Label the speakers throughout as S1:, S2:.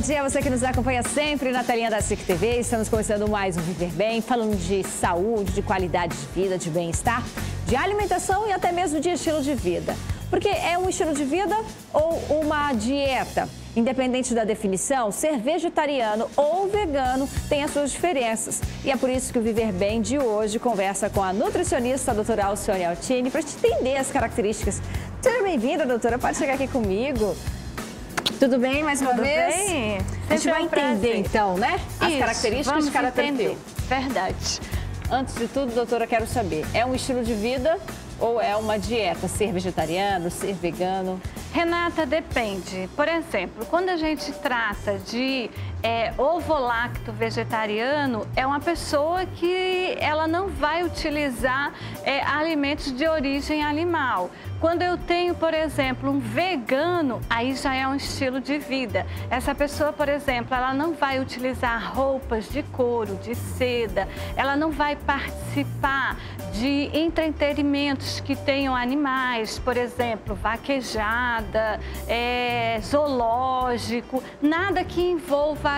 S1: dia, você que nos acompanha sempre na telinha da SIC TV. Estamos começando mais um Viver Bem, falando de saúde, de qualidade de vida, de bem-estar, de alimentação e até mesmo de estilo de vida. Porque é um estilo de vida ou uma dieta? Independente da definição, ser vegetariano ou vegano tem as suas diferenças. E é por isso que o Viver Bem de hoje conversa com a nutricionista, a doutora Alcione Altini, para te entender as características. Seja bem-vinda, doutora, pode chegar aqui comigo. Tudo bem, mais uma vez?
S2: Tudo bem.
S1: A gente vai entender, então, né? As características de cada perfil.
S2: Verdade.
S1: Antes de tudo, doutora, quero saber, é um estilo de vida ou é uma dieta? Ser vegetariano, ser vegano?
S2: Renata, depende. Por exemplo, quando a gente trata de ovo-lacto vegetariano, é uma pessoa que ela não vai utilizar alimentos de origem animal. Quando eu tenho, por exemplo, um vegano, aí já é um estilo de vida. Essa pessoa, por exemplo, ela não vai utilizar roupas de couro, de seda, ela não vai participar de entretenimentos que tenham animais, por exemplo, vaquejada, zoológico, nada que envolva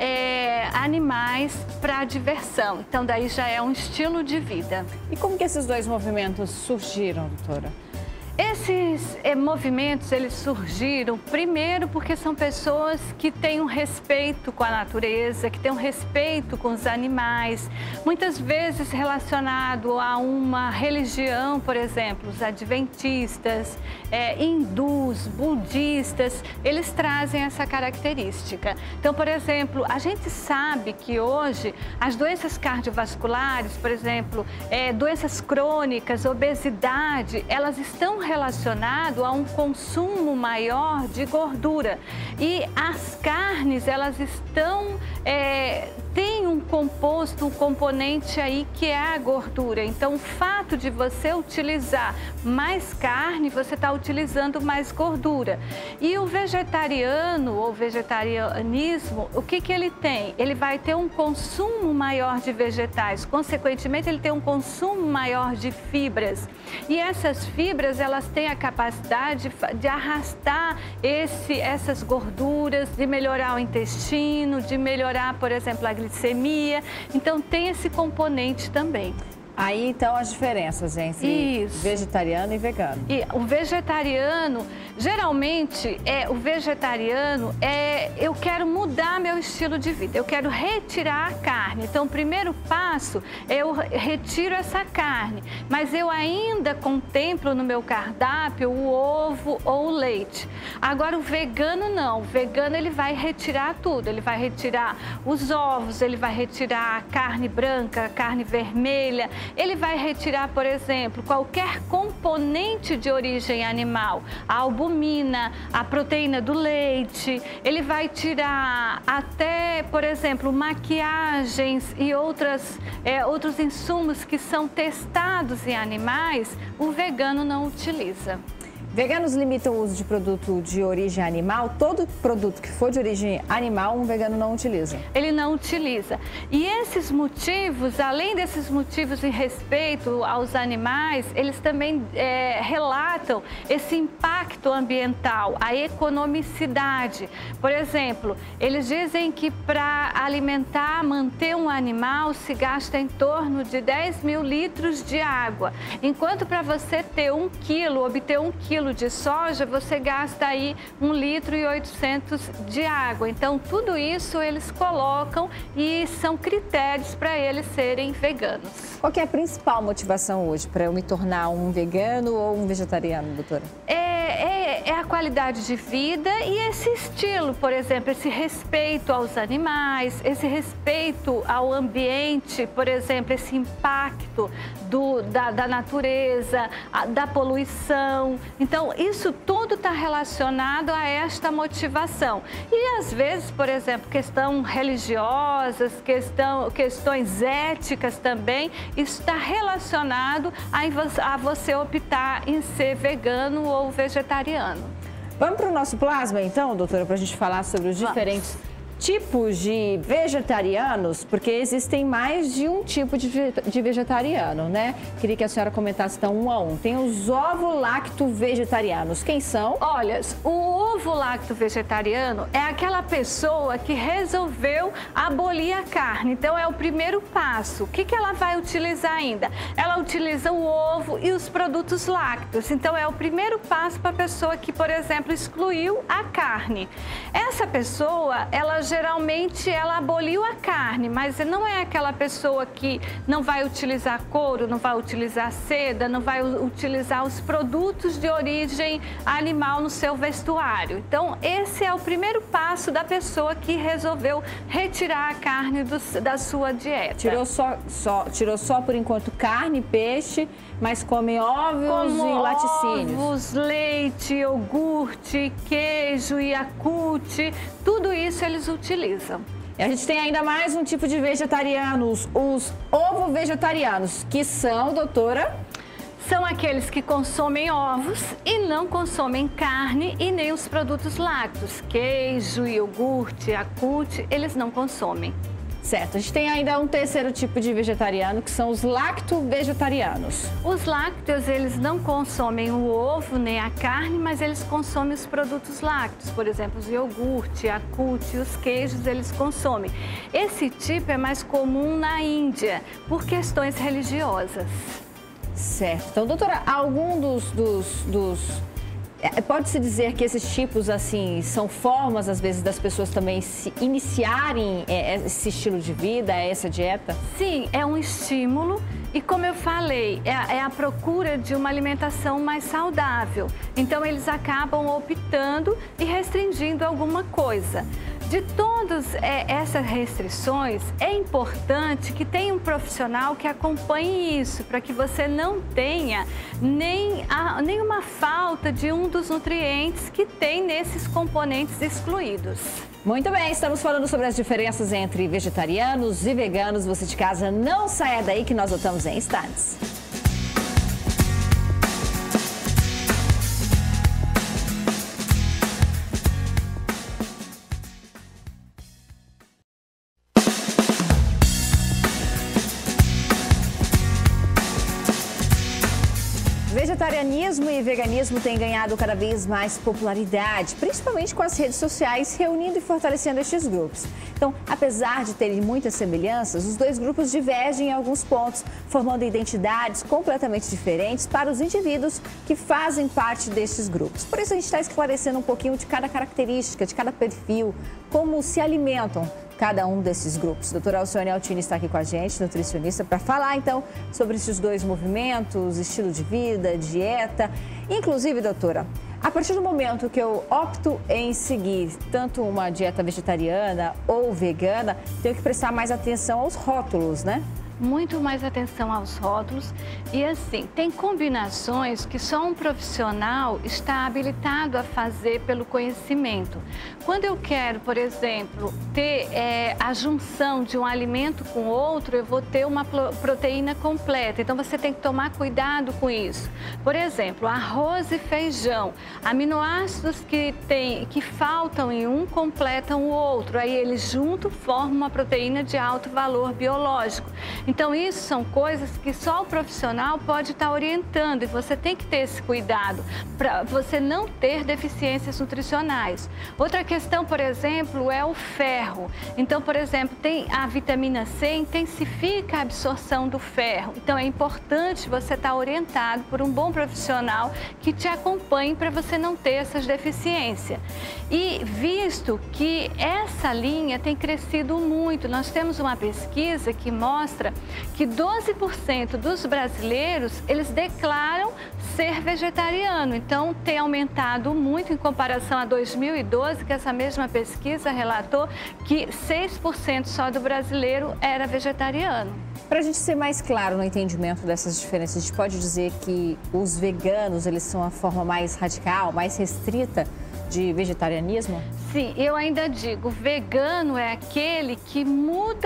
S2: animais para diversão. Então, daí já é um estilo de vida.
S1: E como que esses dois movimentos surgiram, doutora?
S2: Esses movimentos, eles surgiram primeiro porque são pessoas que têm um respeito com a natureza, que têm um respeito com os animais, muitas vezes relacionado a uma religião, por exemplo, os adventistas, hindus, budistas, eles trazem essa característica. Então, por exemplo, a gente sabe que hoje as doenças cardiovasculares, por exemplo, doenças crônicas, obesidade, elas estão relacionado a um consumo maior de gordura. E as carnes, elas estão, tem um componente aí que é a gordura. Então, o fato de você utilizar mais carne, você está utilizando mais gordura. E o vegetariano ou vegetarianismo, o que ele tem? Ele vai ter um consumo maior de vegetais, consequentemente, ele tem um consumo maior de fibras. E essas fibras, elas têm a capacidade de arrastar essas gorduras, de melhorar o intestino, de melhorar, por exemplo, a glicemia. Então, tem esse componente também.
S1: Aí, então, as diferenças entre vegetariano e vegano.
S2: E o vegetariano, geralmente, eu quero mudar meu estilo de vida, eu quero retirar a carne. Então, o primeiro passo é eu retiro essa carne, mas eu ainda contemplo no meu cardápio o ovo ou o leite. Agora, o vegano não. O vegano, ele vai retirar tudo. Ele vai retirar os ovos, ele vai retirar a carne branca, a carne vermelha. Ele vai retirar, por exemplo, qualquer componente de origem animal, a albumina, a proteína do leite. Ele vai tirar até, por exemplo, maquiagens e outros insumos que são testados em animais, o vegano não utiliza.
S1: Veganos limitam o uso de produto de origem animal. Todo produto que for de origem animal, um vegano não utiliza.
S2: Ele não utiliza. E esses motivos, além desses motivos em respeito aos animais, eles também relatam esse impacto ambiental, a economicidade. Por exemplo, eles dizem que para alimentar, manter um animal, se gasta em torno de 10 mil litros de água. Enquanto para você ter obter 1 quilo de soja, você gasta aí 1,8 litro de água. Então, tudo isso eles colocam e são critérios para eles serem veganos.
S1: Qual que é a principal motivação hoje para eu me tornar um vegano ou um vegetariano, doutora?
S2: É a qualidade de vida e esse estilo, por exemplo, esse respeito aos animais, esse respeito ao ambiente, por exemplo, esse impacto da natureza, da poluição. Então, isso tudo está relacionado a esta motivação. E, às vezes, por exemplo, questão religiosas, questões éticas também, isso está relacionado a você optar em ser vegano ou vegetariano.
S1: Vamos para o nosso plasma, então, doutora, para a gente falar sobre os diferentes tipos de vegetarianos, porque existem mais de um tipo de vegetariano, né? Queria que a senhora comentasse então um a um. Tem os ovo-lacto-vegetarianos. Quem são?
S2: Olha, o ovo-lacto-vegetariano é aquela pessoa que resolveu abolir a carne. Então, é o primeiro passo. O que ela vai utilizar ainda? Ela utiliza o ovo e os produtos lácteos. Então, é o primeiro passo para a pessoa que, por exemplo, excluiu a carne. Essa pessoa, geralmente ela aboliu a carne, mas não é aquela pessoa que não vai utilizar couro, não vai utilizar seda, não vai utilizar os produtos de origem animal no seu vestuário. Então, esse é o primeiro passo da pessoa que resolveu retirar a carne da sua dieta.
S1: Tirou só por enquanto carne, peixe, mas come ovos e laticínios.
S2: Ovos, leite, iogurte, queijo, Yakult, tudo isso eles utilizam.
S1: E a gente tem ainda mais um tipo de vegetarianos, os ovo-vegetarianos, que são, doutora?
S2: São aqueles que consomem ovos e não consomem carne e nem os produtos lácteos. Queijo, iogurte, Yakult, eles não consomem.
S1: Certo, a gente tem ainda um terceiro tipo de vegetariano, que são os lacto-vegetarianos.
S2: Os lácteos, eles não consomem o ovo nem a carne, mas eles consomem os produtos lácteos. Por exemplo, os iogurte, Yakult, os queijos, eles consomem. Esse tipo é mais comum na Índia, por questões religiosas.
S1: Certo. Então, doutora, algum pode-se dizer que esses tipos, assim, são formas, às vezes, das pessoas também se iniciarem esse estilo de vida, essa dieta?
S2: Sim, é um estímulo e, como eu falei, é a procura de uma alimentação mais saudável. Então, eles acabam optando e restringindo alguma coisa. De todas essas restrições, é importante que tenha um profissional que acompanhe isso, para que você não tenha nenhuma falta de um dos nutrientes que tem nesses componentes excluídos.
S1: Muito bem, estamos falando sobre as diferenças entre vegetarianos e veganos. Você de casa, não saia daí que nós voltamos em instantes. Vegetarianismo e veganismo têm ganhado cada vez mais popularidade, principalmente com as redes sociais, reunindo e fortalecendo estes grupos. Então, apesar de terem muitas semelhanças, os dois grupos divergem em alguns pontos, formando identidades completamente diferentes para os indivíduos que fazem parte destes grupos. Por isso, a gente está esclarecendo um pouquinho de cada característica, de cada perfil, como se alimentam cada um desses grupos. Doutora Alcione Altini está aqui com a gente, nutricionista, para falar então sobre esses dois movimentos, estilo de vida, dieta. Inclusive, doutora, a partir do momento que eu opto em seguir tanto uma dieta vegetariana ou vegana, tenho que prestar mais atenção aos rótulos, né?
S2: Muito mais atenção aos rótulos e, assim, tem combinações que só um profissional está habilitado a fazer pelo conhecimento. Quando eu quero, por exemplo, ter a junção de um alimento com outro, eu vou ter uma proteína completa, então você tem que tomar cuidado com isso. Por exemplo, arroz e feijão, aminoácidos que faltam em um completam o outro, aí eles juntos formam uma proteína de alto valor biológico. Então, isso são coisas que só o profissional pode estar orientando e você tem que ter esse cuidado para você não ter deficiências nutricionais. Outra questão, por exemplo, é o ferro. Então, por exemplo, tem a vitamina C, intensifica a absorção do ferro. Então, é importante você estar orientado por um bom profissional que te acompanhe para você não ter essas deficiências. E visto que essa linha tem crescido muito, nós temos uma pesquisa que mostra que 12% dos brasileiros, eles declaram ser vegetariano. Então, tem aumentado muito em comparação a 2012, que essa mesma pesquisa relatou que 6% só do brasileiro era vegetariano.
S1: Para a gente ser mais claro no entendimento dessas diferenças, a gente pode dizer que os veganos, eles são a forma mais radical, mais restrita de vegetarianismo?
S2: Sim, eu ainda digo, vegano é aquele que muda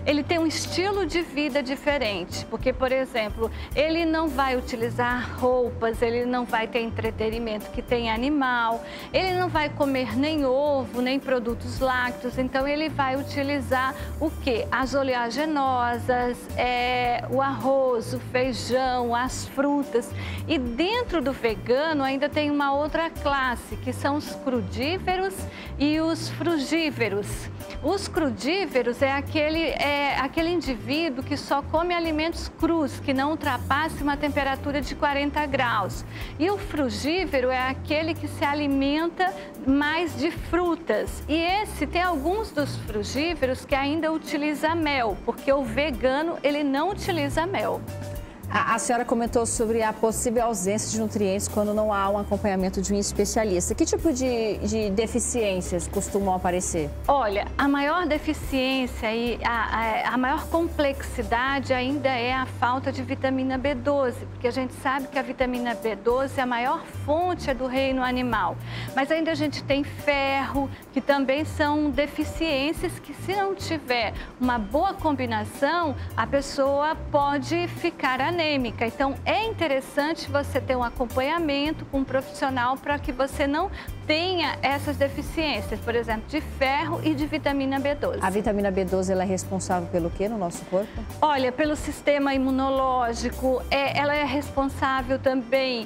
S2: ele tem um estilo de vida diferente, porque, por exemplo, ele não vai utilizar roupas, ele não vai ter entretenimento que tem animal, ele não vai comer nem ovo, nem produtos lácteos, então ele vai utilizar o quê? As oleaginosas, o arroz, o feijão, as frutas. E dentro do vegano ainda tem uma outra classe, que são os crudíveros e os frugíveros. Os crudíveros é aquele indivíduo que só come alimentos crus, que não ultrapasse uma temperatura de 40 graus. E o frugívero é aquele que se alimenta mais de frutas. E tem alguns dos frugíveros que ainda utiliza mel, porque o vegano, ele não utiliza mel.
S1: A senhora comentou sobre a possível ausência de nutrientes quando não há um acompanhamento de um especialista. Que tipo de deficiências costumam aparecer?
S2: Olha, a maior deficiência e a maior complexidade ainda é a falta de vitamina B12, porque a gente sabe que a vitamina B12 é a maior fonte do reino animal. Mas ainda a gente tem ferro, que também são deficiências que, se não tiver uma boa combinação, a pessoa pode ficar anêmica. Então, é interessante você ter um acompanhamento com um profissional para que você não tenha essas deficiências, por exemplo, de ferro e de vitamina B12.
S1: A vitamina B12, ela é responsável pelo quê no nosso corpo?
S2: Olha, pelo sistema imunológico, ela é responsável também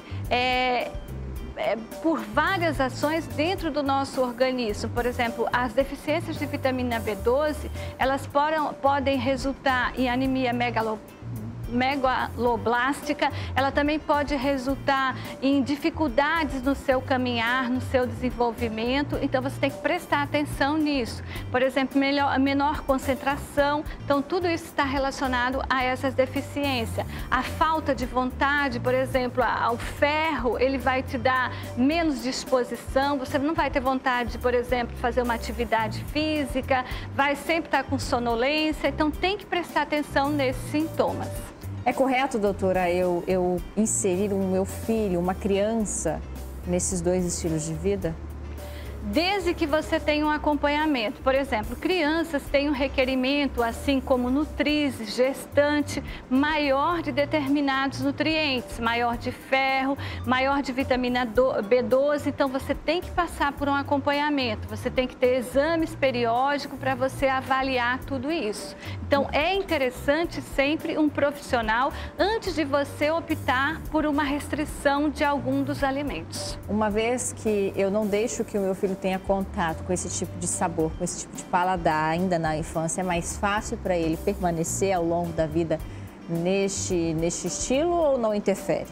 S2: por várias ações dentro do nosso organismo. Por exemplo, as deficiências de vitamina B12, elas podem resultar em anemia megaloblástica, ela também pode resultar em dificuldades no seu caminhar, no seu desenvolvimento, então você tem que prestar atenção nisso. Por exemplo, menor concentração, então tudo isso está relacionado a essas deficiências. A falta de vontade, por exemplo, ao ferro, ele vai te dar menos disposição, você não vai ter vontade de, por exemplo, fazer uma atividade física, vai sempre estar com sonolência, então tem que prestar atenção nesses sintomas.
S1: É correto, doutora, eu inserir o meu filho, uma criança, nesses dois estilos de vida?
S2: Desde que você tenha um acompanhamento. Por exemplo, crianças têm um requerimento, assim como nutrizes, gestante, maior de determinados nutrientes, maior de ferro, maior de vitamina B12, então você tem que passar por um acompanhamento, você tem que ter exames periódicos para você avaliar tudo isso. Então, é interessante sempre um profissional antes de você optar por uma restrição de algum dos alimentos.
S1: Uma vez que eu não deixo que o meu filho tenha contato com esse tipo de sabor, com esse tipo de paladar ainda na infância, é mais fácil para ele permanecer ao longo da vida neste estilo ou não interfere?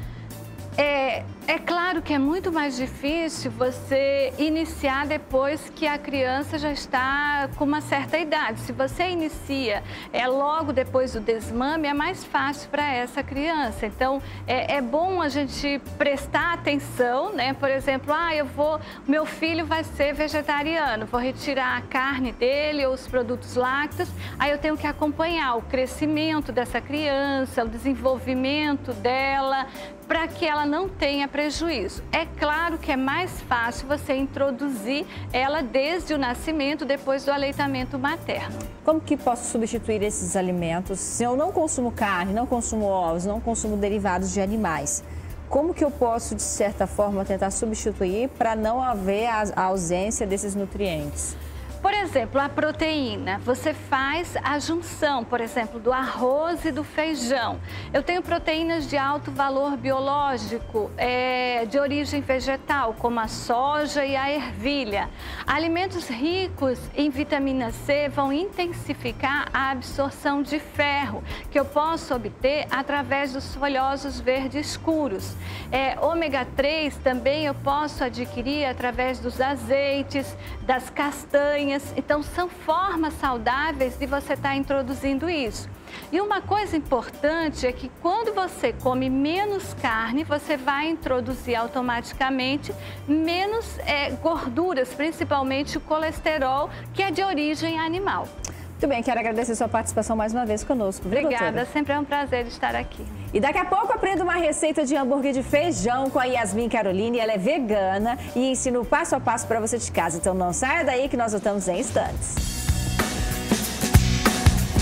S2: É claro que é muito mais difícil você iniciar depois que a criança já está com uma certa idade. Se você inicia logo depois do desmame, é mais fácil para essa criança. Então, é bom a gente prestar atenção, né? Por exemplo, meu filho vai ser vegetariano, vou retirar a carne dele ou os produtos lácteos, aí eu tenho que acompanhar o crescimento dessa criança, o desenvolvimento dela, para que ela não tenha prejuízo. É claro que é mais fácil você introduzir ela desde o nascimento, depois do aleitamento materno.
S1: Como que posso substituir esses alimentos? Se eu não consumo carne, não consumo ovos, não consumo derivados de animais, como que eu posso, de certa forma, tentar substituir para não haver a ausência desses nutrientes?
S2: Por exemplo, a proteína, você faz a junção, por exemplo, do arroz e do feijão. Eu tenho proteínas de alto valor biológico, de origem vegetal, como a soja e a ervilha. Alimentos ricos em vitamina C vão intensificar a absorção de ferro, que eu posso obter através dos folhosos verdes escuros. Ômega 3 também eu posso adquirir através dos azeites, das castanhas. Então, são formas saudáveis de você estar introduzindo isso. E uma coisa importante é que quando você come menos carne, você vai introduzir automaticamente menos gorduras, principalmente o colesterol, que é de origem animal.
S1: Muito bem, quero agradecer a sua participação mais uma vez conosco.
S2: Obrigada,
S1: doutora?
S2: Sempre é um prazer estar aqui.
S1: E daqui a pouco aprendo uma receita de hambúrguer de feijão com a Yasmin Caroline. Ela é vegana e ensino passo a passo para você de casa. Então não saia daí que nós voltamos em instantes.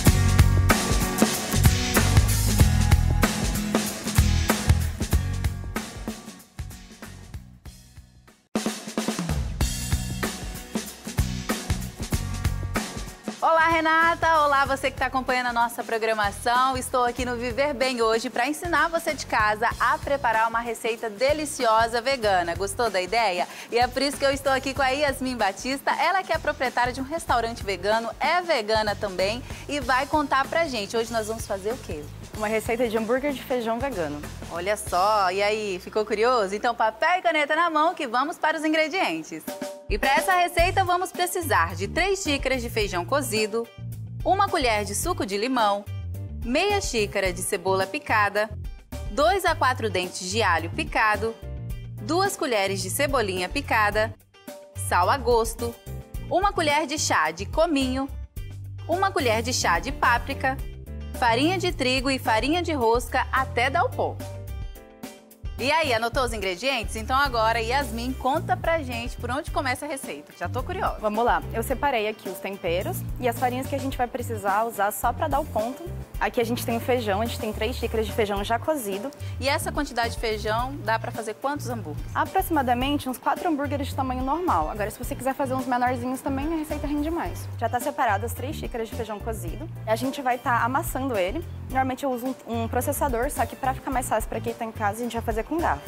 S3: Renata! Olá, você que está acompanhando a nossa programação. Estou aqui no Viver Bem hoje para ensinar você de casa a preparar uma receita deliciosa vegana. Gostou da ideia? E é por isso que eu estou aqui com a Yasmin Batista. Ela que é proprietária de um restaurante vegano, é vegana também e vai contar pra gente. Hoje nós vamos fazer o quê?
S4: Uma receita de hambúrguer de feijão vegano.
S3: Olha só, e aí, ficou curioso? Então papel e caneta na mão que vamos para os ingredientes. E para essa receita vamos precisar de 3 xícaras de feijão cozido, 1 colher de suco de limão, meia xícara de cebola picada, 2 a 4 dentes de alho picado, 2 colheres de cebolinha picada, sal a gosto, 1 colher de chá de cominho, 1 colher de chá de páprica, farinha de trigo e farinha de rosca até dar o ponto. E aí, anotou os ingredientes? Então agora, Yasmin, conta pra gente por onde começa a receita. Já tô curiosa.
S4: Vamos lá. Eu separei aqui os temperos e as farinhas que a gente vai precisar usar só pra dar o ponto. Aqui a gente tem o feijão, a gente tem 3 xícaras de feijão já cozido.
S3: E essa quantidade de feijão dá pra fazer quantos hambúrgueres?
S4: Aproximadamente uns 4 hambúrgueres de tamanho normal. Agora, se você quiser fazer uns menorzinhos também, a receita rende mais. Já tá separado as 3 xícaras de feijão cozido. A gente vai estar amassando ele. Normalmente eu uso um processador, só que pra ficar mais fácil pra quem tá em casa, a gente vai fazer com garfo.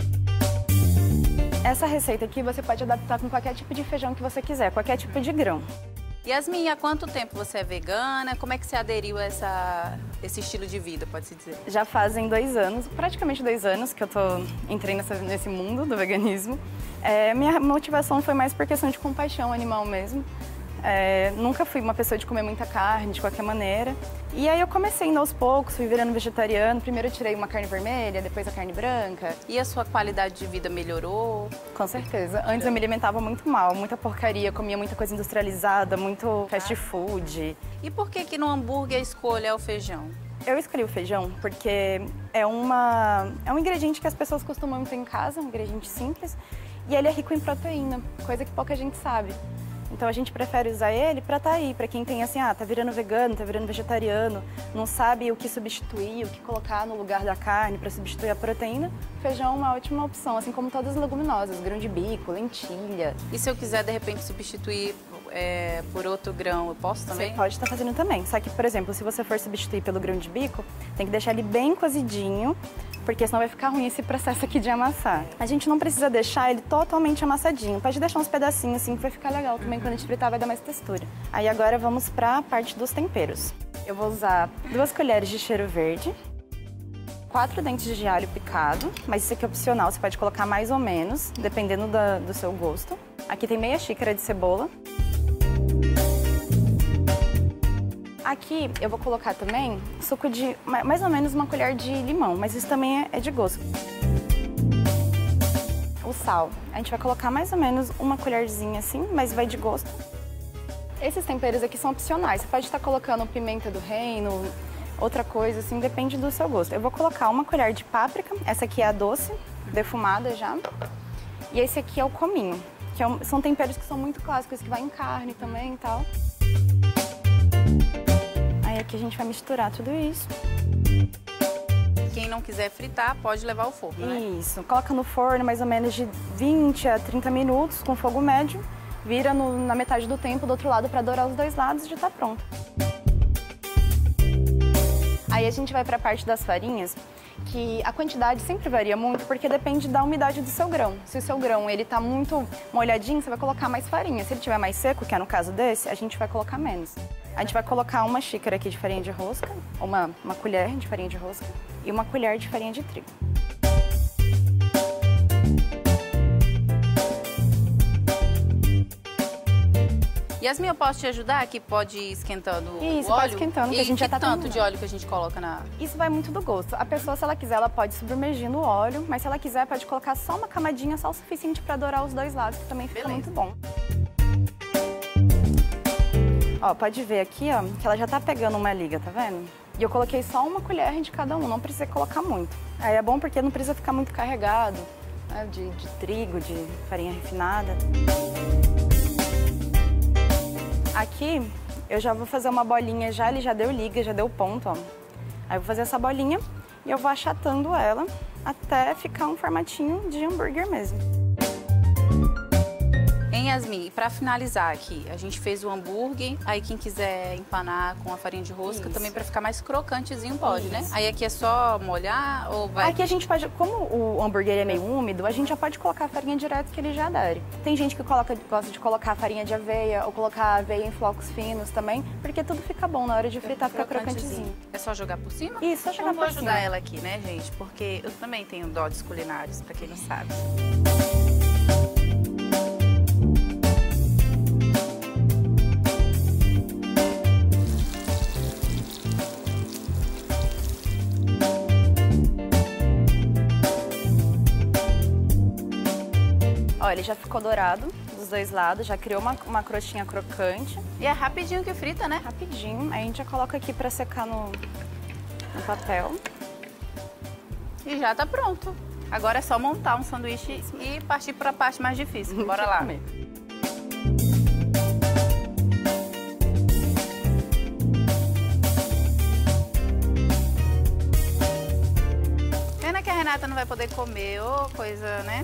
S4: Essa receita aqui você pode adaptar com qualquer tipo de feijão que você quiser, qualquer tipo de grão.
S3: Yasmin, há quanto tempo você é vegana? Como é que você aderiu a esse estilo de vida, pode-se dizer?
S4: Já fazem 2 anos, praticamente 2 anos que eu entrei nesse mundo do veganismo. Minha motivação foi mais por questão de compaixão animal mesmo. Nunca fui uma pessoa de comer muita carne, de qualquer maneira. E aí eu comecei indo aos poucos, fui virando vegetariano. Primeiro eu tirei uma carne vermelha, depois a carne branca.
S3: E a sua qualidade de vida melhorou?
S4: Com certeza. Antes eu me alimentava muito mal, muita porcaria, comia muita coisa industrializada, muito fast food.
S3: E por que no hambúrguer a escolha é o feijão?
S4: Eu escolhi o feijão porque é um ingrediente que as pessoas costumam ter em casa, um ingrediente simples. E ele é rico em proteína, coisa que pouca gente sabe. Então a gente prefere usar ele pra tá aí, pra quem tem assim, tá virando vegano, tá virando vegetariano, não sabe o que substituir, o que colocar no lugar da carne pra substituir a proteína. Feijão é uma ótima opção, assim como todas as leguminosas, grão de bico, lentilha.
S3: E se eu quiser de repente substituir por outro grão, eu posso também?
S4: Você pode estar fazendo também, só que, por exemplo, se você for substituir pelo grão de bico, tem que deixar ele bem cozidinho, porque senão vai ficar ruim esse processo aqui de amassar. A gente não precisa deixar ele totalmente amassadinho, pode deixar uns pedacinhos assim que vai ficar legal também, quando a gente fritar vai dar mais textura. Aí agora vamos para a parte dos temperos. Eu vou usar 2 colheres de cheiro verde, 4 dentes de alho picado, mas isso aqui é opcional, você pode colocar mais ou menos, dependendo do seu gosto. Aqui tem meia xícara de cebola. Aqui eu vou colocar também suco de mais ou menos 1 colher de limão, mas isso também é de gosto. O sal, a gente vai colocar mais ou menos 1 colherzinha assim, mas vai de gosto. Esses temperos aqui são opcionais, você pode estar colocando pimenta do reino, outra coisa assim, depende do seu gosto. Eu vou colocar 1 colher de páprica, essa aqui é a doce, defumada já. E esse aqui é o cominho, que são temperos que são muito clássicos, que vai em carne também e tal. Aí aqui a gente vai misturar tudo isso.
S3: Quem não quiser fritar, pode levar ao forno, né?
S4: Isso. Coloca no forno mais ou menos de 20 a 30 minutos, com fogo médio. Vira na metade do tempo do outro lado para dourar os 2 lados e já tá pronto. Aí a gente vai para a parte das farinhas, que a quantidade sempre varia muito, porque depende da umidade do seu grão. Se o seu grão ele tá muito molhadinho, você vai colocar mais farinha. Se ele estiver mais seco, que é no caso desse, a gente vai colocar menos. A gente vai colocar 1 xícara aqui de farinha de rosca, uma colher de farinha de rosca e 1 colher de farinha de trigo.
S3: Yasmin, eu posso te ajudar? Que pode ir esquentando o óleo?
S4: Isso, pode esquentando, que a gente já tá
S3: tanto de óleo que a gente coloca na...
S4: Isso vai muito do gosto. A pessoa, se ela quiser, ela pode submergir no óleo, mas se ela quiser, pode colocar só uma camadinha, só o suficiente para dourar os 2 lados, que também fica muito bom. Ó, pode ver aqui, ó, que ela já tá pegando uma liga, tá vendo? E eu coloquei só 1 colher de cada um, não precisa colocar muito. Aí é bom porque não precisa ficar muito carregado, né, de trigo, de farinha refinada. Aqui eu já vou fazer uma bolinha, ele já deu liga, já deu ponto, ó. Aí eu vou fazer essa bolinha e eu vou achatando ela até ficar um formatinho de hambúrguer mesmo.
S3: Em Yasmin, para finalizar aqui, a gente fez o hambúrguer, aí quem quiser empanar com a farinha de rosca também para ficar mais crocantezinho pode, né? Aí aqui é só molhar ou vai...
S4: Aqui a gente pode, como o hambúrguer é meio úmido, a gente já pode colocar a farinha direto que ele já adere. Tem gente que gosta de colocar farinha de aveia ou colocar aveia em flocos finos também, porque tudo fica bom na hora de fritar, fica crocantezinho.
S3: É só jogar por cima?
S4: Isso, só jogar por cima.
S3: Vou ajudar ela aqui, né, gente? Porque eu também tenho dotes culinários, para quem não sabe.
S4: Ó, ele já ficou dourado dos dois lados, já criou uma crostinha crocante.
S3: E é rapidinho que frita, né?
S4: Rapidinho. Aí a gente já coloca aqui pra secar no papel.
S3: E já tá pronto. Agora é só montar um sanduíche e partir para a parte mais difícil. Bora lá. Pena que a Renata não vai poder comer, ô coisa, né?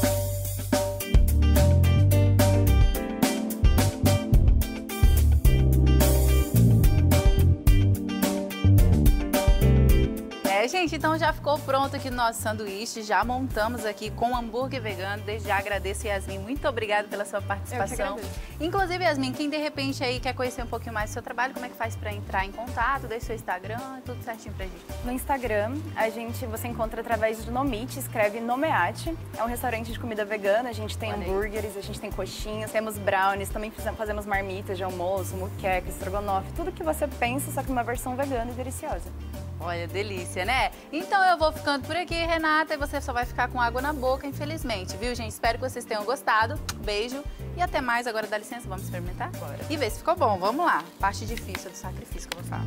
S3: Gente, então já ficou pronto aqui o nosso sanduíche, já montamos aqui com hambúrguer vegano. Desde já agradeço, Yasmin, muito obrigada pela sua participação. Inclusive, Yasmin, quem de repente aí quer conhecer um pouquinho mais do seu trabalho, como é que faz para entrar em contato? Deixa o seu Instagram, tudo certinho pra gente.
S4: No Instagram, você encontra através do Nomite, escreve Nomeate. É um restaurante de comida vegana, a gente tem hambúrgueres, a gente tem coxinhas, temos brownies, também fazemos marmitas de almoço, muqueca, estrogonofe, tudo que você pensa, só que uma versão vegana e deliciosa.
S3: Olha, delícia, né? Então eu vou ficando por aqui, Renata, e você só vai ficar com água na boca, infelizmente, viu, gente? Espero que vocês tenham gostado. Beijo e até mais. Agora dá licença, vamos experimentar? Bora. E ver se ficou bom. Vamos lá. Parte difícil do sacrifício que eu vou falar.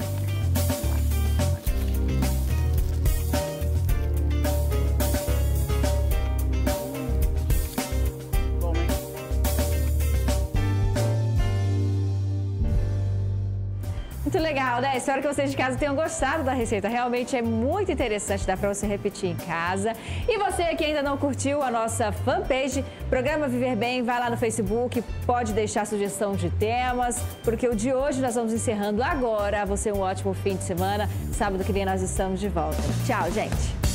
S1: Muito legal, né? Espero que vocês de casa tenham gostado da receita. Realmente é muito interessante, dá pra você repetir em casa. E você que ainda não curtiu a nossa fanpage, Programa Viver Bem, vai lá no Facebook, pode deixar sugestão de temas, porque o de hoje nós vamos encerrando agora. Você um ótimo fim de semana. Sábado que vem nós estamos de volta. Tchau, gente!